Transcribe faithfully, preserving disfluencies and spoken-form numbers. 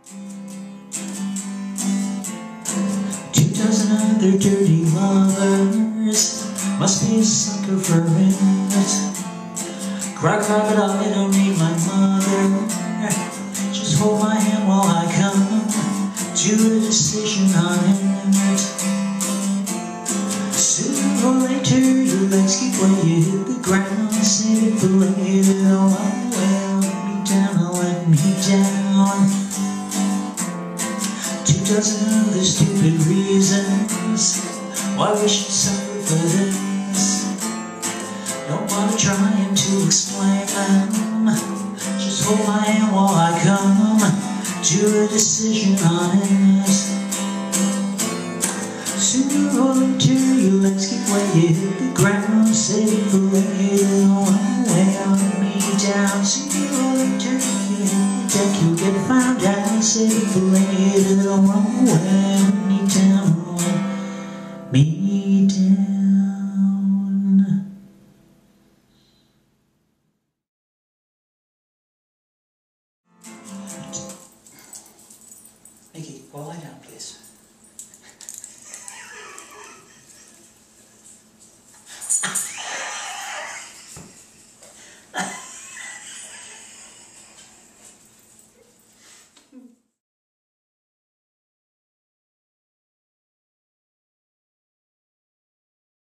Two dozen other dirty lovers must be a sucker for it. Cry crocodile, I don't need my mother. Just hold my hand while I come to a decision on it. Sooner or later your legs give way, you hit the ground. Save it for later. Oh, well, let me down, oh, let me down. Two dozen other stupid reasons why we should suffer for this. Don't bother trying to explain them. Just hold my hand while I come to a decision on it. Sooner or later your legs give way, you hit the ground. Save it for later. Oh, well, let me down. Sooner or later you hit the deck, you'll get found out. Save it for later. Oh, well, let me down. Let me down. Mickey, go lie down, please.